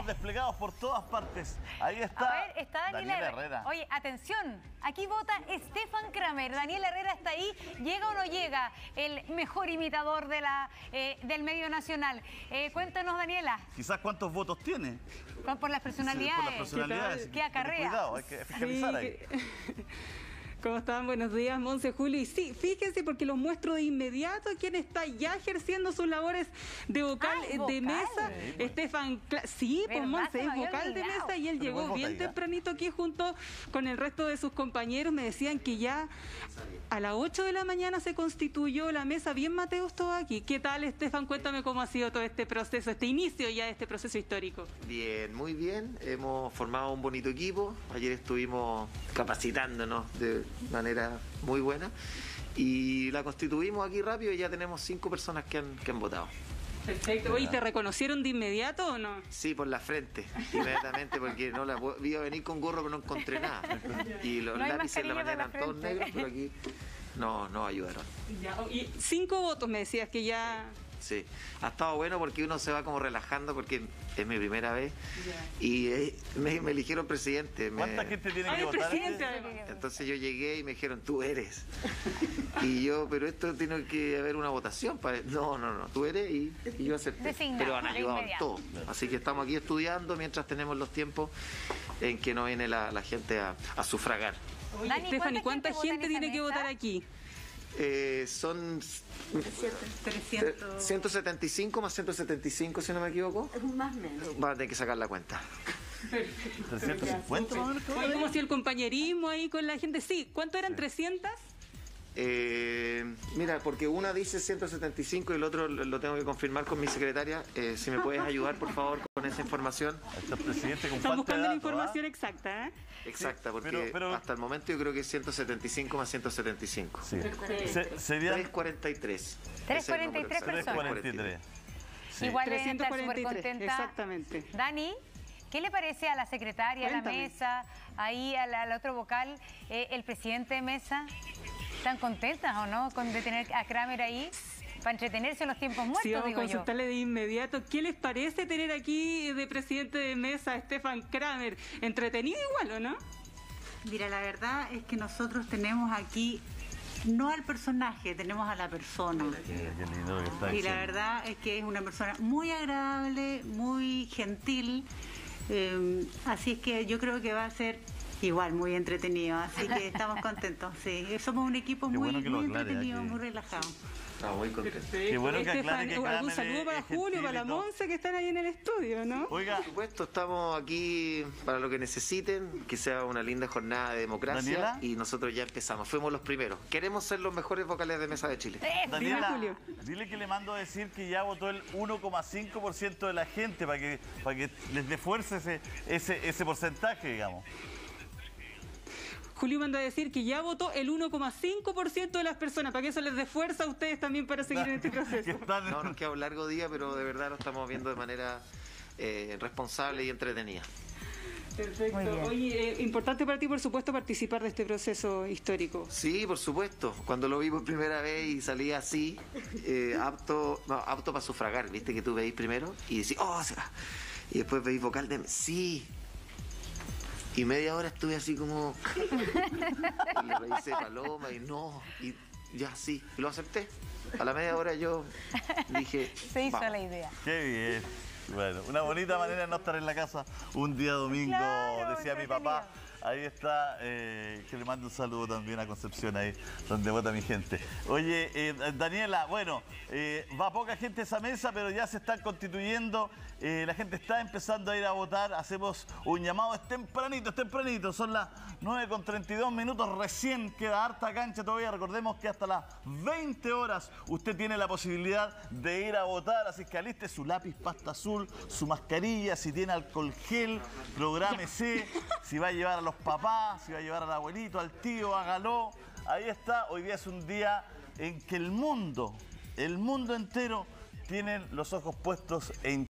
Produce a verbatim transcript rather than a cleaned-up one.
estamos desplegados por todas partes. Ahí está, A ver, está Daniela, Daniela Herrera. Herrera. Oye, atención, aquí vota Stefan Kramer. Daniela Herrera está ahí, ¿llega o no llega? El mejor imitador de la, eh, del medio nacional. Eh, cuéntanos, Daniela. Quizás cuántos votos tiene. Por, por las personalidades. Sí, por las personalidades. ¿Qué acarrea? Cuidado, hay que fiscalizar ahí. Sí, que... ¿Cómo están? Buenos días, Monse, Julio. Y sí, fíjense porque los muestro de inmediato quién está ya ejerciendo sus labores de vocal ah, de vocal. mesa. Sí, pues. Estefan, Cla... sí, pues Monse es vocal de mesa y él Pero llegó bien vota, tempranito aquí junto con el resto de sus compañeros. Me decían que ya a las ocho de la mañana se constituyó la mesa. Bien, Mateus, todo aquí. ¿Qué tal, Estefan? Cuéntame cómo ha sido todo este proceso, este inicio ya de este proceso histórico. Bien, muy bien. Hemos formado un bonito equipo. Ayer estuvimos capacitándonos de manera muy buena y la constituimos aquí rápido y ya tenemos cinco personas que han, que han votado. Perfecto. Oye, ¿te reconocieron de inmediato o no? Sí, por la frente, inmediatamente, porque no la vi a venir con gorro pero no encontré nada. Y los No hay lápices en la mascarilla mañana por la eran todos frente. negros, pero aquí no, no ayudaron. Ya, y cinco votos me decías que ya... Sí, ha estado bueno porque uno se va como relajando porque es mi primera vez Ya. y eh, me, me eligieron presidente. Me... ¿Cuánta gente tiene Ay, que votar? presidente. Entonces yo llegué y me dijeron, tú eres. Y yo, pero esto tiene que haber una votación. Para... No, no, no, tú eres y, y yo acepté. Designado, Pero han de ayudado en inmediato. todo. Así que estamos aquí estudiando mientras tenemos los tiempos en que no viene la, la gente a, a sufragar. Oye, Dani, Estefan, ¿y ¿cuánta cuánta gente vota gente en esa tiene que mesa? votar aquí? Eh, son trescientos. ciento setenta y cinco más ciento setenta y cinco, si no me equivoco. Más o menos. Va a tener que sacar la cuenta. trescientos cincuenta más o menos. Oye, ¿cómo ha sido el compañerismo ahí con la gente? Sí, ¿cuánto eran? ¿trescientas? Eh, mira, porque una dice ciento setenta y cinco y el otro lo tengo que confirmar con mi secretaria. Eh, si me puedes ayudar, por favor, con esa información. Ahí está el presidente con Están falta buscando de la datos, información ¿ah? exacta, ¿eh? Exacta, porque pero- pero- hasta el momento yo creo que es ciento setenta y cinco más ciento setenta y cinco. Sí. Se- serían trescientos cuarenta y tres. trescientos cuarenta y tres personas. trescientos cuarenta y tres. Sí. Igual deben estar súper trescientos cuarenta y tres, contenta. exactamente. Dani, ¿qué le parece a la secretaria, a la Cuéntame. mesa, ahí al, al otro vocal, eh, el presidente de mesa? ¿Están contentas o no con de tener a Kramer ahí para entretenerse en los tiempos muertos, Sí, vamos a digo yo? consultarle de inmediato. ¿Qué les parece tener aquí de presidente de mesa a Stefan Kramer? ¿Entretenido igual o no? Mira, la verdad es que nosotros tenemos aquí no al personaje, tenemos a la persona. Qué lindo lo que está Y la diciendo. verdad es que es una persona muy agradable, muy gentil. eh, así es que yo creo que va a ser igual muy entretenido. Así que estamos contentos. Sí, somos un equipo Qué muy, bueno que lo muy aclare entretenido, aquí. muy relajado. Estamos muy contentos. Qué bueno que Estefan, aclare que ¿algún Kramer saludo es- para es Julio, gentil para y la todo. Monse que están ahí en el estudio, ¿no? Oiga, Por supuesto, estamos aquí para lo que necesiten, que sea una linda jornada de democracia. Daniela. Y nosotros ya empezamos, fuimos los primeros. Queremos ser los mejores vocales de mesa de Chile. Daniela, Julio. dile que le mando a decir que ya votó el uno coma cinco por ciento de la gente para que, para que les dé fuerza ese, ese, ese porcentaje, digamos. Julio manda a decir que ya votó el uno coma cinco por ciento de las personas, para que eso les dé fuerza a ustedes también para seguir en este Que proceso. están- No, nos queda un largo día, pero de verdad lo estamos viendo de manera eh, responsable y entretenida. Perfecto. Muy bien. Oye, eh, importante para ti, por supuesto, participar de este proceso histórico. Sí, por supuesto. Cuando lo vi por primera vez y salí así, eh, apto, no, apto para sufragar, viste que tú veis primero y decís, oh, o sea, y después veis vocal de sí. Y media hora estuve así como y le revisé paloma y no, y ya sí, y lo acepté. A la media hora yo dije, Se hizo vamos. la idea. Qué bien. Bueno, una bonita manera de no estar en la casa un día domingo, Claro, decía mi entretenido. papá. Ahí está, eh, que le mando un saludo también a Concepción, ahí donde vota mi gente. Oye, eh, Daniela, bueno, eh, va poca gente a esa mesa, pero ya se están constituyendo, eh, la gente está empezando a ir a votar, hacemos un llamado, es tempranito, es tempranito, son las nueve con treinta y dos minutos, recién queda harta cancha todavía, recordemos que hasta las veinte horas usted tiene la posibilidad de ir a votar, así que aliste su lápiz pasta azul, su mascarilla, si tiene alcohol gel, prográmese, si va a llevar a los papás, si va a llevar al abuelito, al tío, hágalo. Ahí está, hoy día es un día en que el mundo, el mundo entero, tienen los ojos puestos en